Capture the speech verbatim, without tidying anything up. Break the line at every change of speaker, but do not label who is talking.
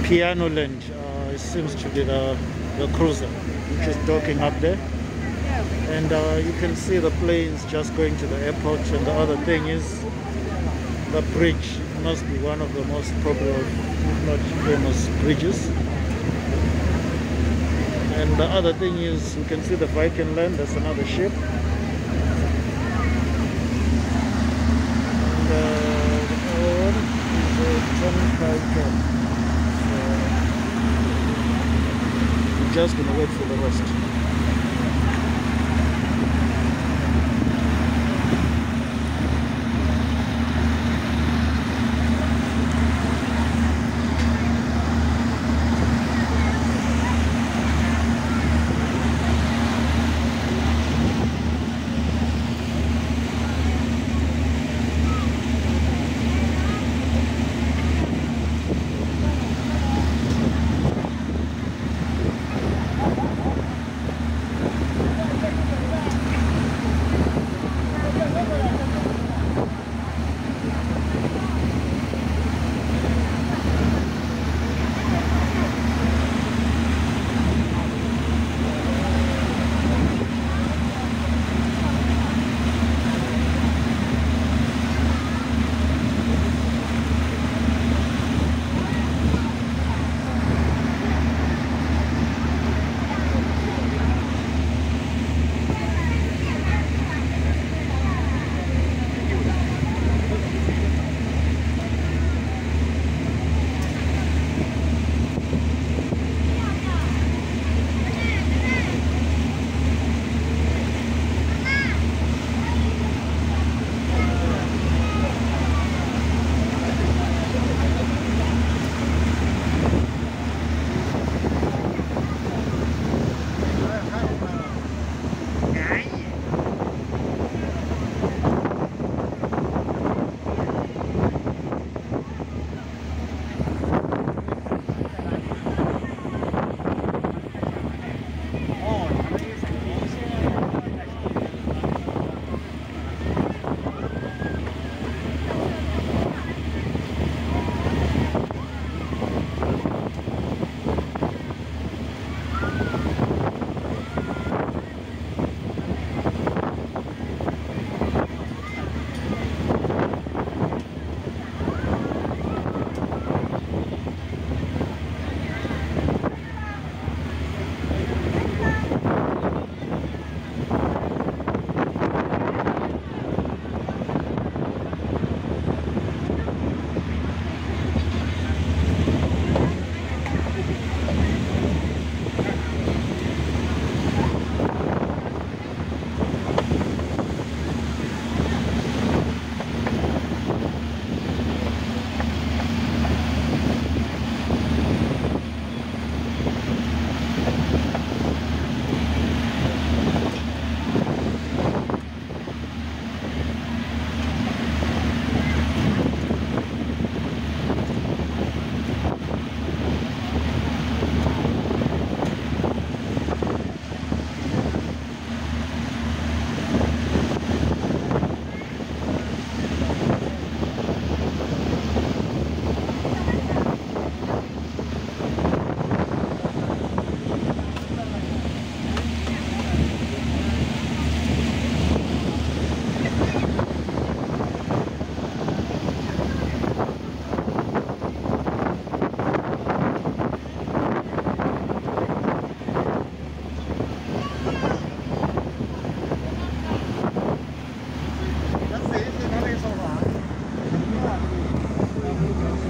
Piano Land. Uh, it seems to be the, the cruiser which is docking up there. And uh, you can see the planes just going to the airport. And the other thing is the bridge. It must be one of the most popular, if not famous bridges. And the other thing is you can see the Viking Land. That's another ship. And uh, the other one is a Tonkai Camp. So we're just gonna wait for the rest.